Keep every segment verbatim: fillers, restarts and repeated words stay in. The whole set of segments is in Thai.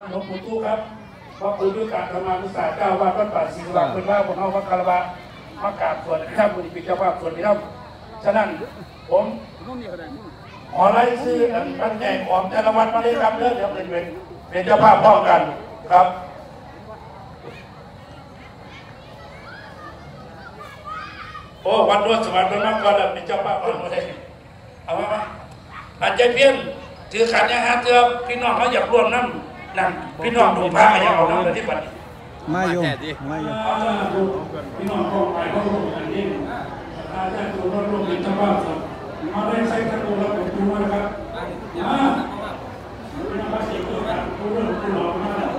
หลวงปู่ตู้ครับพระปู่ยุการธรรมานุสาเจ้าว่าวัดป่าศรีสว่างเป็นว่าคนเอาพระคารวะมากราบส่วนที่ท่านบุญปิเจ้าภาพส่วนที่ท่านฉะนั้นผมขอไล่ซื้อตั้งใจของแต่ละวันมาเลยครับเรื่องเดี๋ยวเป็นเป็นเจ้าภาพพ่อกันครับโอ้วันรวดสวรรค์มากกว่าเป็นเจ้าภาพพ่อมาเลยเอาไหมอาจจะเพี้ยนถือขันยังฮะเจอพี่น้องเขาอยากร่วมนั่นนั่นพี่น้องดูพระอย่างเรานั่นที่ปัจจุบันมาอยู่มาอยู่พี่น้องเข้าไปเขาร่วมกันนี่อาจารย์ดูร่วมร่วมเป็นเจ้าภาพมาได้ใช้ทั้งตัวแล้วผมดูนะครับอ่าพี่น้องมาเสียงตัวกันดูเรื่องดูหล่อมาแล้ว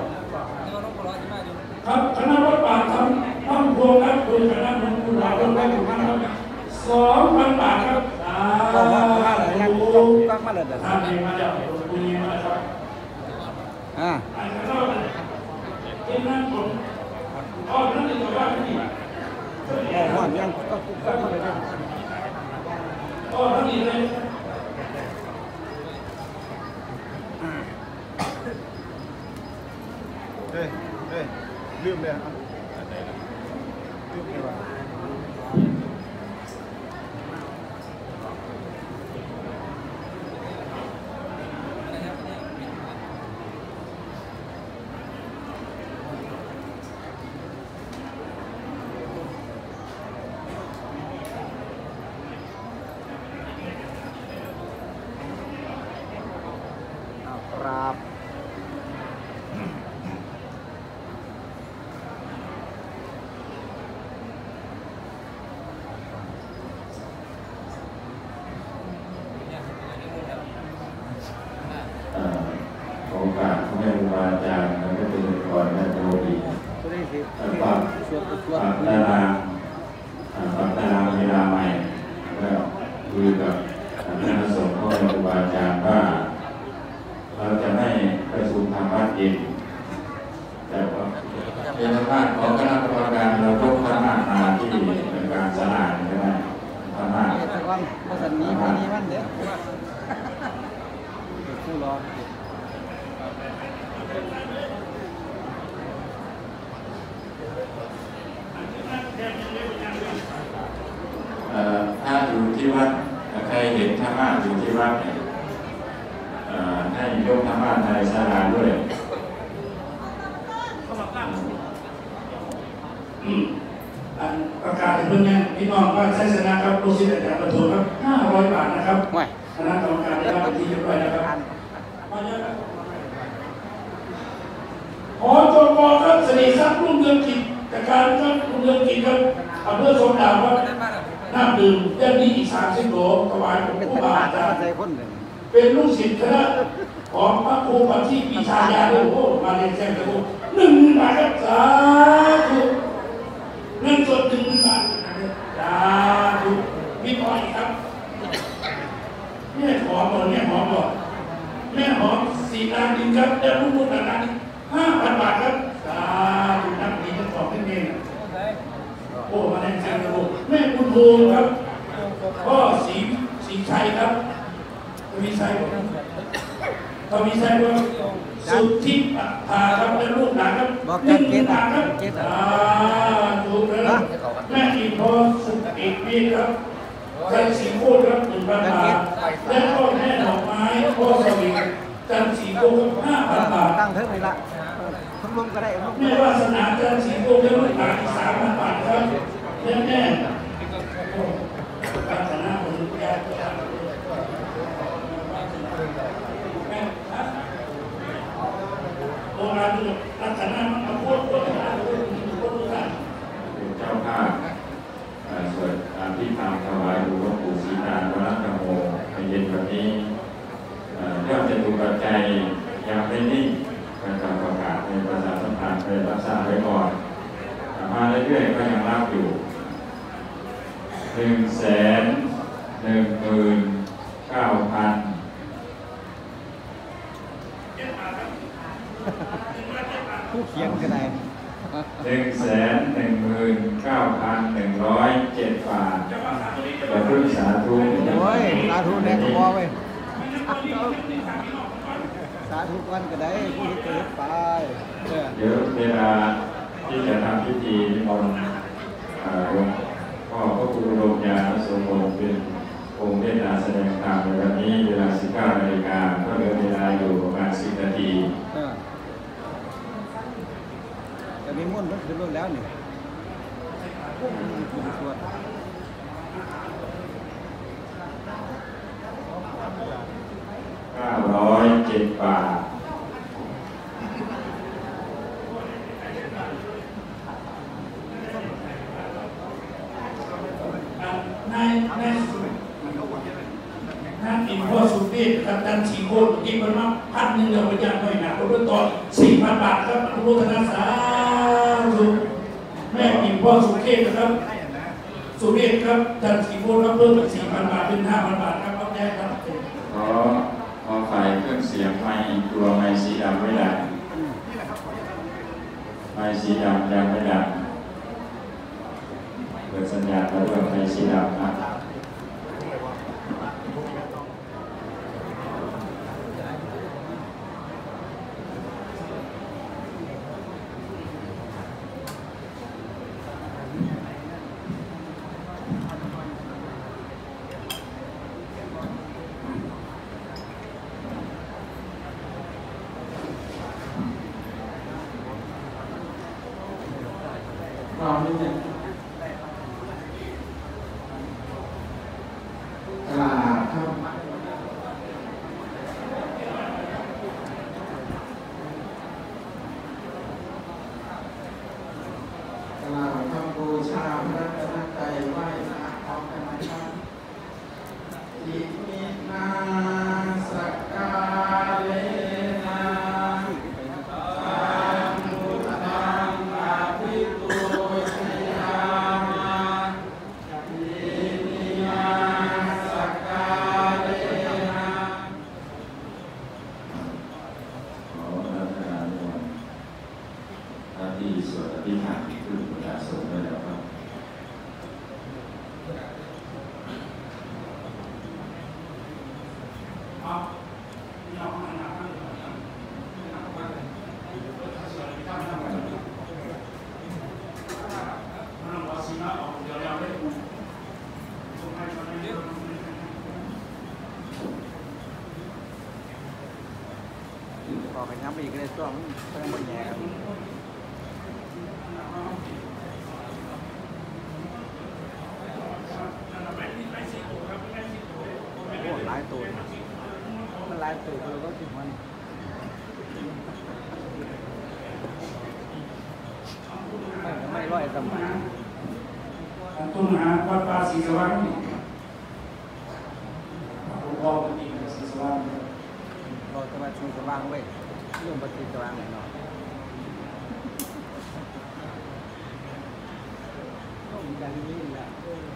ครับคณะวัดป่าทำทำพวงครับโดยคณะหลวงปู่หล่อร่วมได้ถึงพันครับสองพันบาทครับก็มามาเลยนะก็มาเลยเดี๋ยวท่านเองมาแล้วคุณเองมาแล้วครับอ่าที่นั่นผมอ๋อนั่นเป็นตัวว่าที่อ๋อหอนยังก็ก็มาเลยอ๋อท่านนี้เลยเฮ้ยเฮ้ยลืมเลยครับลืมเลยว่ะครับโอกาสของแม่ครูบาอาจารย์แล้วก็เป็นก่อนแม่โตดีฝากฝากตารางฝากตารางเวลาใหม่แล้วคุยกับคณะสงฆ์ของแม่ครูบาอาจารย์ว่าเราจะไม่ประชุมทางวัดเองแต่ว่าเป็นธรรมะของคณะกรรมการเราต้องธรรมะมาที่เป็นการสลายใช่ไหมธรรมะวันภาษานี้วันนี้วันเดียวผู้รอถ้าอยู่ที่วัดใครเห็นธรรมะอยู่ที่วัดให้ยกธรรมะในศาลาด้วยประกาศเพื่อนเนี่ยพี่น้องว่าใช้ชนะครับโลซิสอาจารย์ประทุมครับห้าร้อยบาทนะครับคณะกรรมการได้รับที่เรียบร้อยนะครับขอจงกรครับสิริทรัพย์รุ่งเรืองกิจจากการครับรุ่งเรืองกิจครับอำเภอสมดาวครับน้ำดื่มเรื่องนี้อีกสามสิบโหลถวายหลวงปู่บาอาจารย์เป็นลูกศิษย์คณะของพระครูปฏิปีชายาด้วยโอ้มาเรียนแจ้งกระโดดหนึ่งบาทครับสาธุเงินสดหนึ่งบาทสาธุพี่พอยครับแม่หอมหมดแม่หอมหมดแม่หอมสี่ล้านดินครับแต่ลูกบุญล้านห้าพันบาทครับสาธุนักดีทั้งสองท่านเองโอ้มาแรงแจ้งกระโดดแม่บุญโฮมครับพ่อสีสีชัยครับมีชัยทวีชัยว่าสุดที่พาครับและลูกหลานครับหนึ่งหลานครับอ่าถูกแล้วแม่อีพอสุดเอกปีครับใจสีโคตรครับหนึ่งพันบาทและพ่อแม่ดอกไม้พ่อสวีจันสีโคตรห้าพันบาทตั้งเท่าไหร่ละทั้งรวมก็ได้แม่วาสนาจันสีโคตรและลูกหลานสามพันบาทครับแม่แม่การชนะคนแก่โบราณลักษณะมันก็พูดพูดกันพูดพูดกันเป็นเจ้าภาพสวดอภิธรรมถวายหลวงปู่ศรีนารวรธรรมโมในเย็นวันนี้เรื่องจะถูกปัจจัยยังไม่นิ่งการประกาศในประชาสัมพันธ์ไปรับทราบไว้ก่อนมาเรื่อยๆก็ยังรับอยู่หนึ่งแสนหนึ่งหมื่นเก้าพันผู้เขียนก็ได้หนึ่งแสนหนึ่งหมื่นเก้าพันหนึ่งร้อยเจ็ดบาทแต่พึ่งสาธุโอ้ยสาธุแน่ก็พอเว้ยสาธุกันก็ได้ผู้ที่เกิดไปที่จะทำพิธีนิมนต์หลวงพ่อพระครูโรมยานโสพลเป็นองค์เทศนาแสดงธรรมในวันนี้เวลา สิบเก้านาฬิกาก็เหลือเวลาอยู่ประมาณสิบนาทีจะมีมุ่นต์ขึ้นรุ่นแล้วนี่สวดเก้าร้อยเจ็ดบาทนายนายนั่นอินพ่อสุเทพกับดันชีโคตรกินมันมาพันหนึ่งเดียวไปยังไม่หนักรถต่อสี่พันบาทครับอนุโมทนาสาธุแม่อินพ่อสุเทพนะครับสุเทพครับดันชีโคตรครับเพิ่มเป็นสี่พันบาทเป็นห้าพันบาทครับเอาแจ้งครับขอขอไฟเครื่องเสียงไม้อีกตัวไม้สีดำไม่ดังไม้สีดำยังไม่ดังเปิดสัญญาณแล้วด้วยไม้สีดำนะความนิดหนึ่งกลาครับกลาคำบูชาพระรัตนตรัยไหว้พระพร้อมกันนะครับอิมินาสักกาเลนะที่สวดอภิธรรมคือประกาศสงฆ์ได้แล้วครับพอไปย้ำไปอีกเลยช่วงเพิ่มไม่แย่หลายตัวมันหลายตัวเราก็ถึงมันไม่ไม่ร้อยสมัยต้นหาวัดป่าศรีสว่างนี่ผมบอกปฏิบัติศรีสว่างเราจะมาชูสว่างไว้เรื่องปฏิสว่างหน่อยต้องอย่างนี้แหละ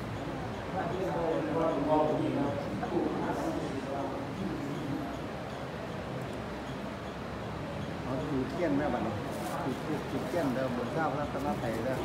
เขาถือเทียนแม่บัดถือถือเทียนเดิมบนเจ้าแล้วตำนักไทยเด้อ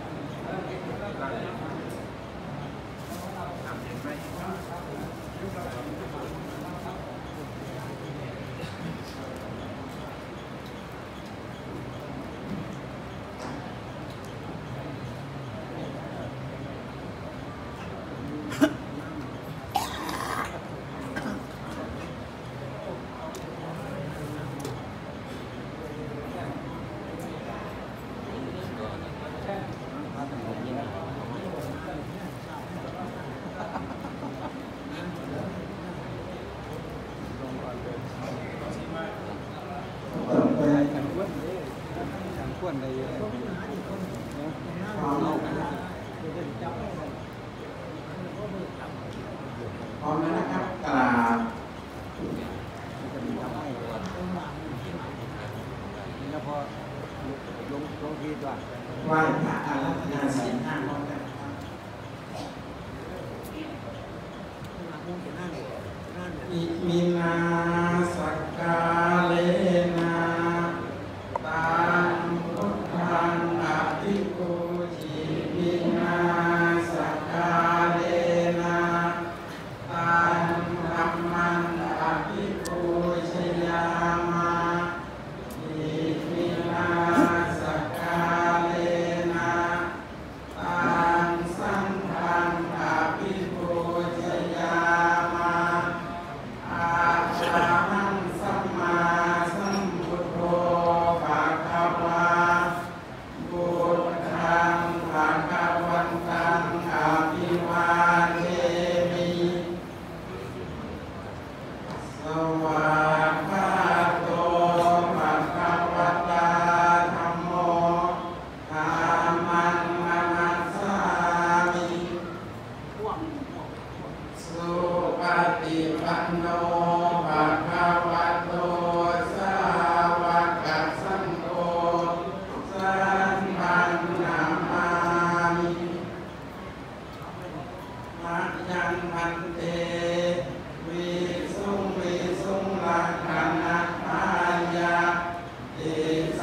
ควรได้เยอะพร้อมแล้วนะครับกราบแล้วพอลงลงทีก่อนไหว้พระอาราธนาศีลห้าพร้อมกันอิมินาสักกาเลนะตาพุทธังอภิปูชิมินาสักกาเลนะตาธัมมังอภิปูชยามาอิมินาสักกาเล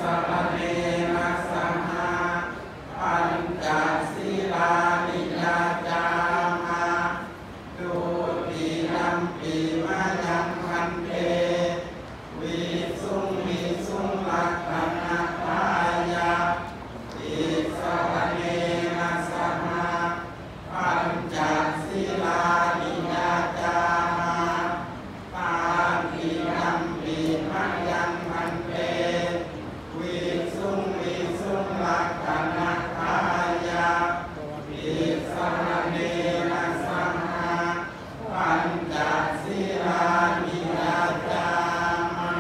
รเนนะสหะปัญจศีลานิยาจามะดุติยัมปิมะยังพันเตวิสุงวิสุงลักขณะทายะอิสรเนนะสหะปัญจศีลานิยาจามะตาติยัมปิมะยังพันเตวิสุงวิสุงลักขณะทายะอิสรเนนะสหะปัญจศีลานิยาจามะ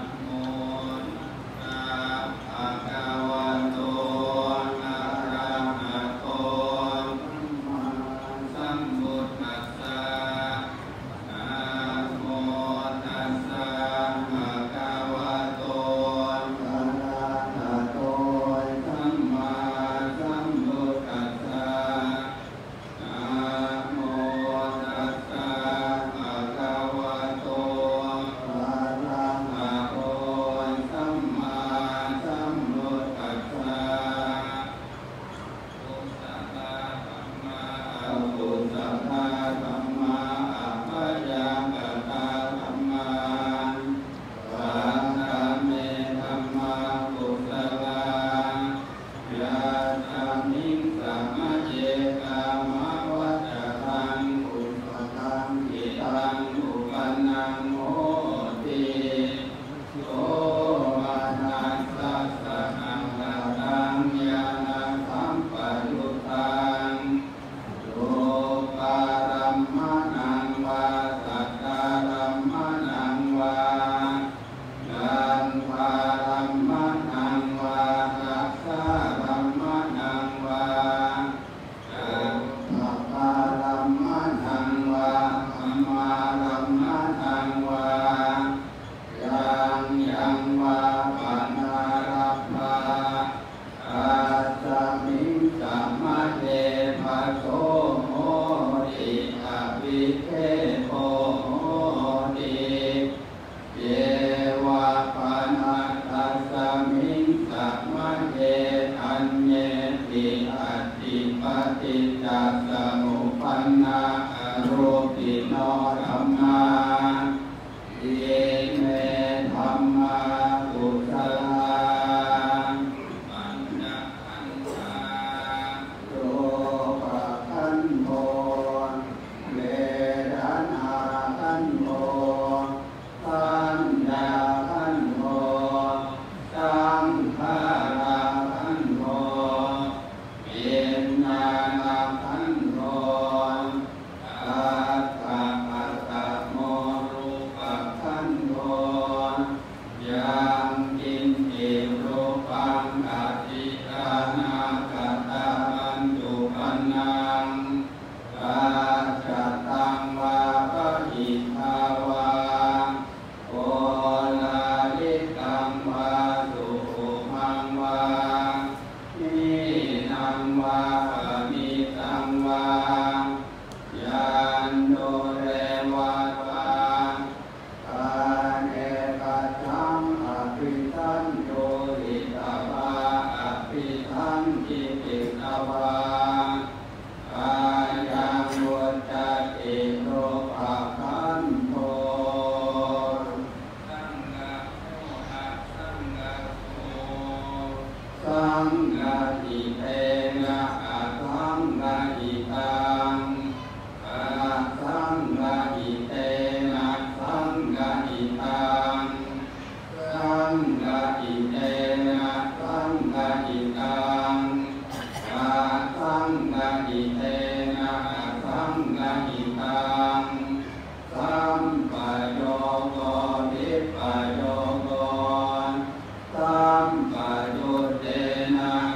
สัมปยุตเตนะ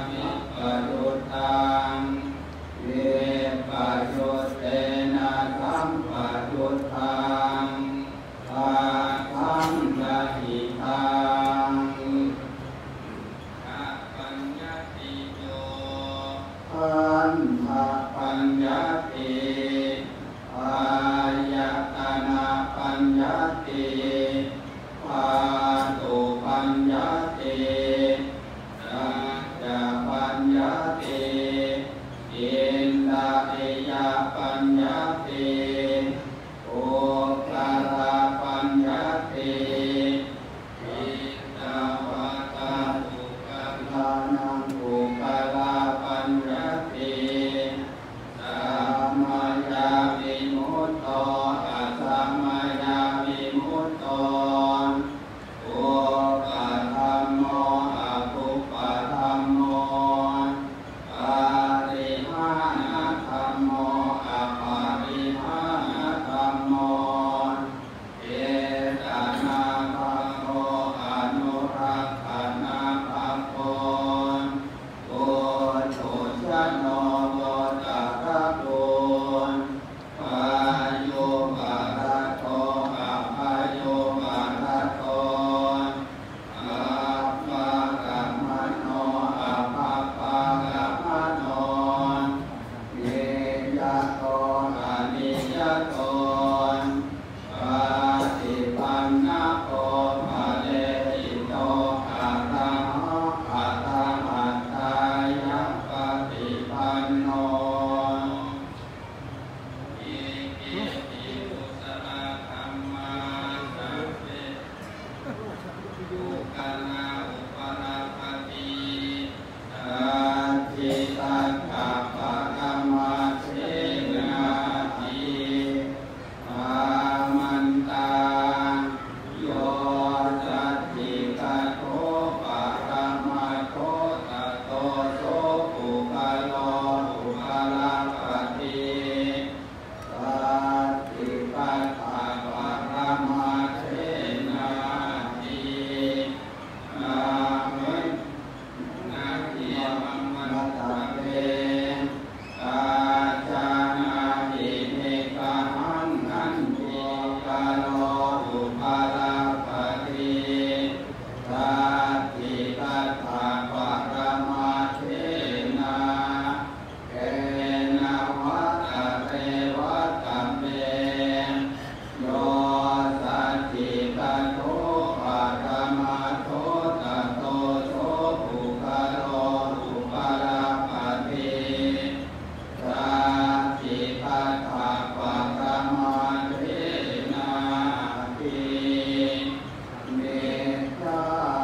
ยุกานาอุปนาปฏิอาทิตังกัปปะกรรมเทนาทิอามันตังโยจัตติกะโตปะระมะโตตะโตโสปุกะโลอุปาลาปฏิสัตติปัฏฐาปะระมะเทนาทิอามินาทิมัมมัตตะเวกาจานาทิเนกะหันนันติกะโลอุปาลาปฏิสัตติปัฏฐาปะระมะเทนาเกนะวัตตะเตวัตตะเมโยสัตติกะโตปะระมะโตตะโตโสปุกะโลอุปาลาปฏิสัตติปัฏฐาปะระมะเทนาทิเมตตา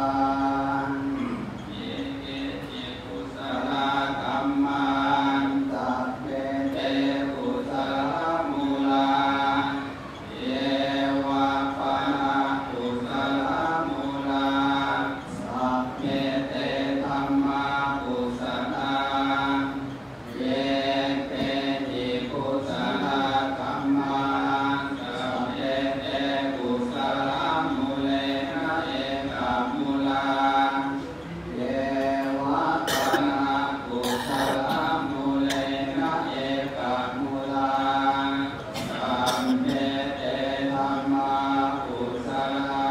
เยเกจิกุสลธัมมังสัพเพเตกุสลมูลาเยวะปะนะกุสลมูลาสัพเพเตธัมมากุสลาเยเกจิกุสลธัมมังสัพเพเตกุสลมูเลนะเอกมูลาเยวะปะนะกุสลมูเลนะเอกมูลาสัพเพเตธัมมากุสลา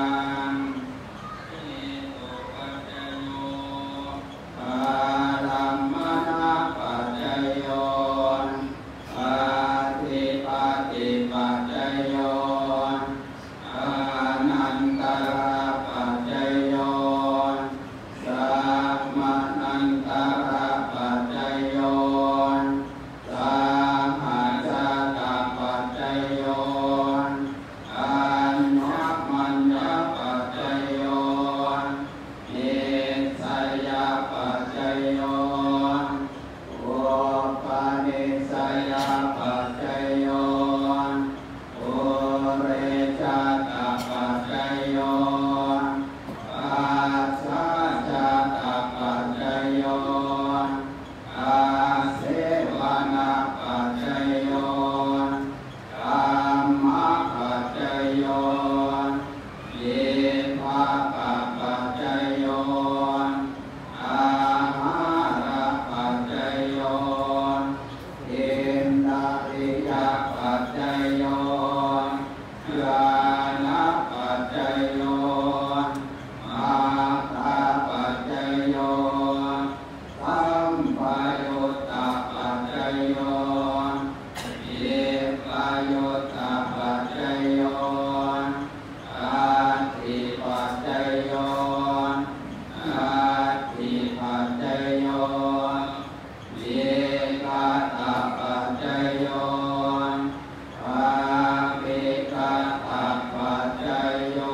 อิโตปัจจโยอารัมมณปัจจโยอาทิปฏิปัจจโยอานันตระปัจจโยสัมมานันตระปัจจโยสัมมาจัตตปัจจโยอัญญมัญญปัจจโยเอสยปัจจโยโอปานิสยปัจจโยโอเรจัตตปัจจโยปัสสะจัตตปัจจโยอาเสวนาปัจจโยกัมมะปัจจโยเยภาปะปัจจโยอาหารปัจจโยอินทริยปัจจโยญาณปัจจโยมาตาปัจจโยสัมปยุตตปัจจโยเยปยุตตปัจจโยอาทิปัจจโยอาทิปัจจโยเยกาตปัจจโยอาเบกาตปัจจโย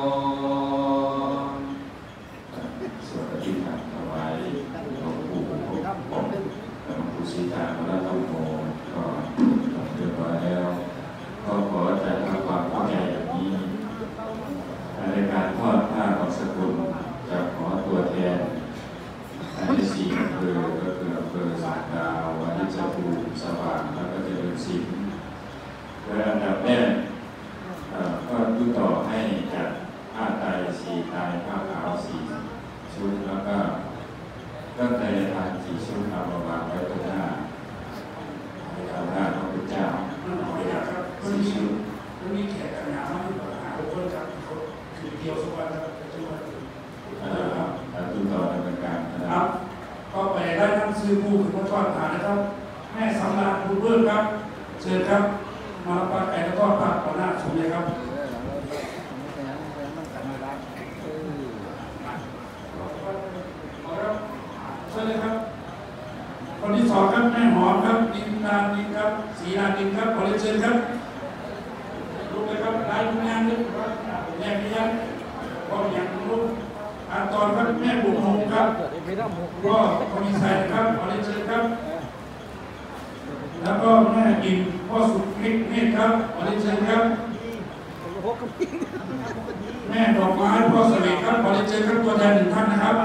สวดอภิธรรมถวายหลวงปู่หลวงปู่ศรีตามรธรรมโมก็เรียบร้อยแล้วก็ขอจะทำความเข้าใจอย่างนี้ในการทอดผ้าของสกุลจะขอตัวแทนในสี่อำเภอก็คืออำเภอสามดาววานิชภูมิสว่างแล้วก็เจริญศิลป์โดยอันดับแรกเอ่อก็ติดต่อให้จัดผ้าไตรสี่ไตรผ้าขาวสี่ชุดแล้วก็เครื่องไตรทานสี่ชุดเอามาวางไว้ตรงหน้าในตรงหน้าพระพุทธเจ้ามันหน่อยนะครับมันมีมันมีแขกขนาดมากที่หาคนจากคือเดียวสักวันครับจะมานะครับแล้วติดต่อดำเนินการนะคครัรับบ ก็ไปได้ทั้งซื้อผู้ถึงมาทอดผ่านนะครับแม่สำราญคุณเพื่อนครับเชิญครับมารับประไก่แล้วก็ผักต่อหน้าชมเลยครับเชิญเลยครับคนที่สองครับแม่หอมครับดินดาดินครับสีดาดินครับขอเรียนเชิญครับลูกเลยครับลายทุกงานเลยครับแยกไปยังก็อย่างลูกตอนครับแม่บุญโฮมครับก็คอมิสัยครับขอเรียนเชิญครับแล้วก็แม่กินพ่อสุขมิตรเมธครับขอเรียนเชิญครับแม่ดอกไม้พ่อสวีครับขอเรียนเชิญครับตัวแทนหนึ่งท่านนะครับ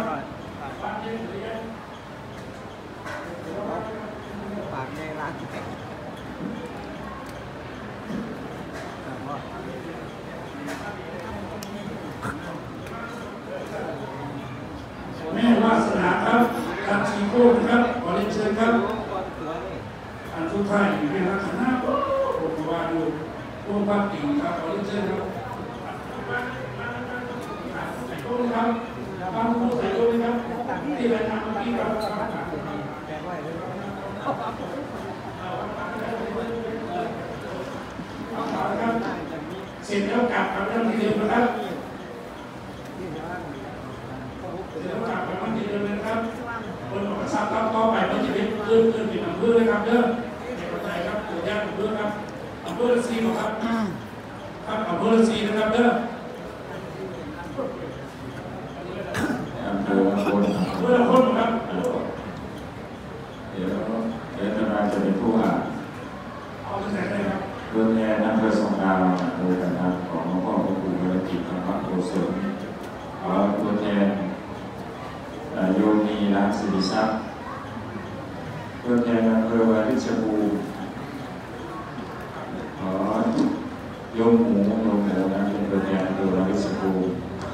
ปากในร้านแม่วาสนาครับตันชีโก้ครับขอเรียนเชิญครับอันทุกท่านอยู่ในลักษณะผมว่าดูพวกภาพกิ่งครับขอเรียนเชิญครับใส่โก้ครับบางผู้ใส่โก้ครับที่รายงานเมื่อกี้ครับเสร็จแล้วกลับกับเรื่องที่เดิมนะครับเสร็จแล้วกลับกับเรื่องที่เดิมนะครับคนออกทราบครับต่อไปมันจะเป็นเรื่องเรื่องที่มันเพื่อเลยครับเด้อในประเทศครับตัวอย่างเพื่อครับอำเภอซีครับครับอำเภอซีนะครับเด้ออำเภอคนอำเภอคนครับเดี๋ยวเดี๋ยวจะมาจะเป็นผู้อ่านเอาไปใส่เลยครับเรื่องแย่นักเพื่อสงครามโดยการนำของหลวงพ่อพระครูวรกิจธรรมโกศลขอตัวแทนโยมีรักสิริทรัพย์ตัวแทนอำเภอวาริชภูมิขอโยมหมูโยมหมูนะเป็นตัวแทนอำเภอวาริชภูมิ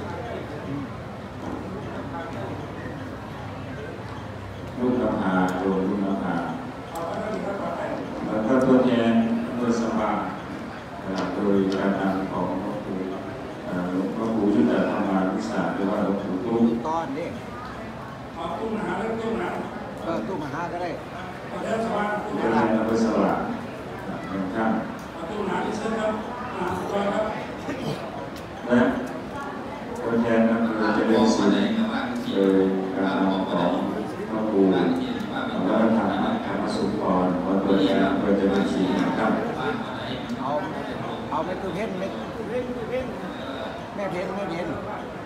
ลูกน้ำหาโยมลูกน้ำหาแล้วก็ตัวแทนอำเภอสภาโดยการนำของพระครูหลวงพ่อครูยุทธธรรมานุสาหรือว่าหลวงปู่ตุ้มก้อนนี่เอาตุ้มหาแล้วตุ้มหาเออตุ้มหาก็ได้เอาแล้วสว่างตุ้มตัวแทนอำเภอสว่างหนึ่งท่านเอาตุ้มหาที่เชิญครับหาสว่างครับและตัวแทนอำเภอเจริญศรีโดยการนำของพระครูวัฒนธรรมธรรมสุพรขอตัวแทนอำเภอเจริญศรีนะครับเอาเอาแม่คือเพชรแม่แม่เพชรแม่เพชร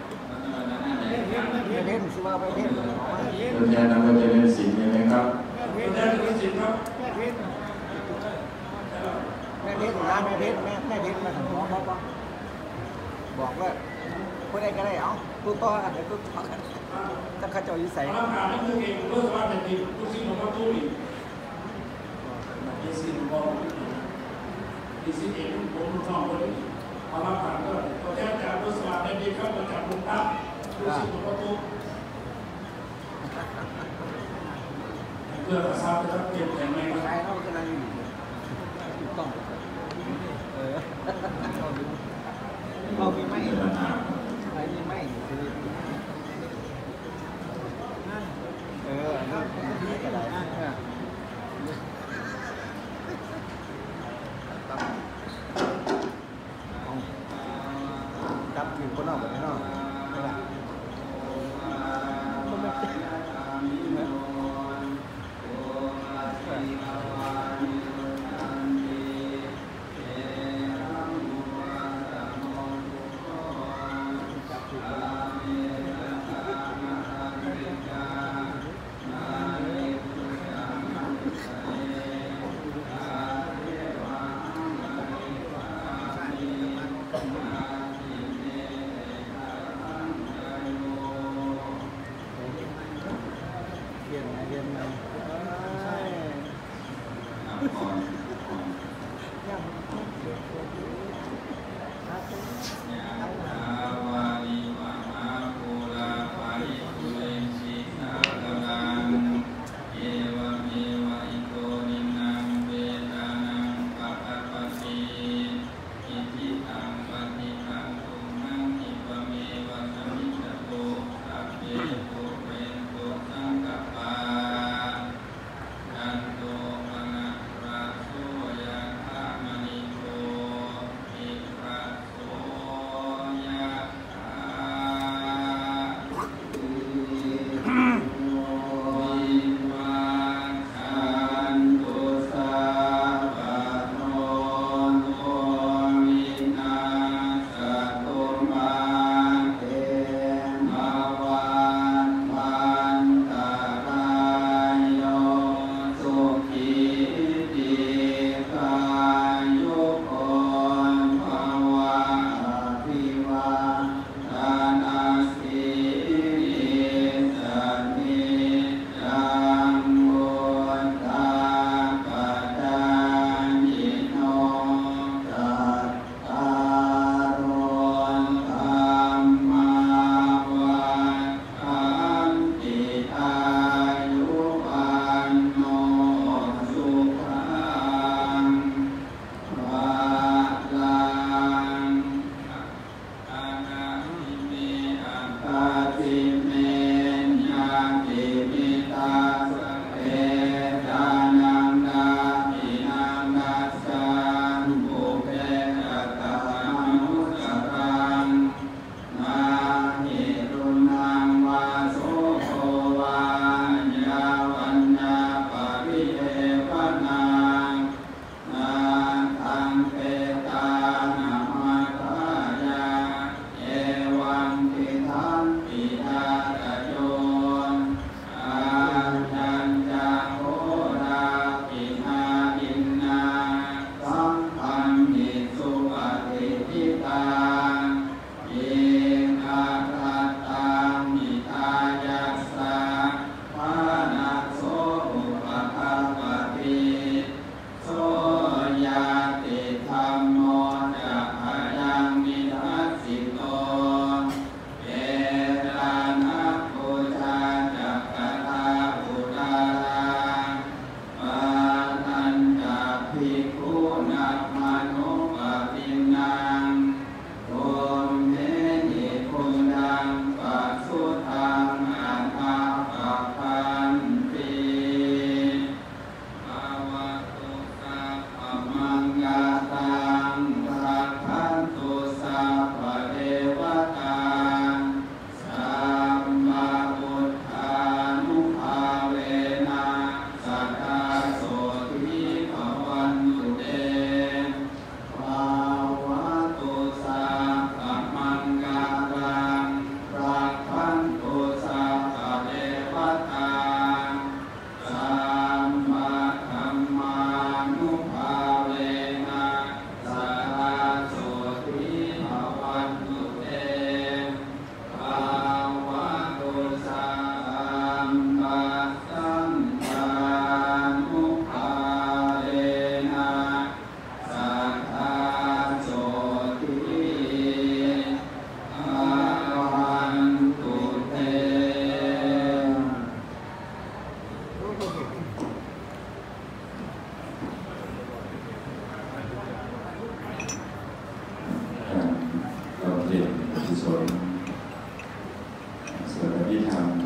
แม่เพชรชื่อว่าแม่เพชรตัวแทนอำเภอเจริญศรีมีไหมครับตัวแทนเจริญศรีครับแม่เพชรแม่เพชรนะแม่เพชรแม่แม่เพชรมาถึงน้องเขาบอกว่าผู้ใดก็ได้เอาตู้ต่อกันเดี๋ยวตู้ต่อกันจะข้าเจ้าอยู่ใส่เอาถามให้ตัวเองรู้ว่าเป็นทีผู้สิ่งของพระตู้อีกยี่สิบบอกยี่สิบเอ็ดผมรู้ท้องคนนี้เอามาผ่านก็ตัวแทนจากผู้สมัครในดีเข้ามาจากลุงตั้มผู้สิ่งของพระตู้เพื่อกระซับจะเก็บแต่ไม่ใช่เขากำลังอยู่ถูกต้องเออเรามีไม่ใครมีไม่เออนั่นก็ได้จับอยู่คนนอกแบบนี้เนาะ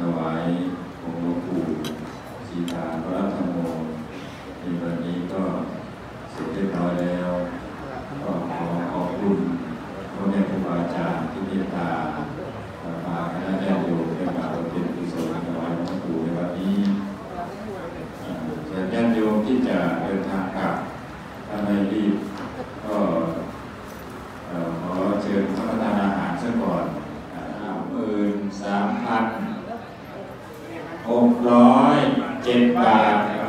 วายองค์หลวงปู่สีทาพระธรรมโมในวันนี้ก็เสร็จเรียบร้อยแล้วก็ขอขอบคุณพ่อแม่ครูบาอาจารย์ที่เมตตาพาคณะญาติโยมได้มาบำเพ็ญกุศลถวายหลวงปู่ในวันนี้ส่วนญาติโยมที่จะเดินทางกลับถ้าไม่รีบก็ขอเชิญรับประทานอาหารซะก่อนหมื่นสามพันหกร้อยเจ็ดบาท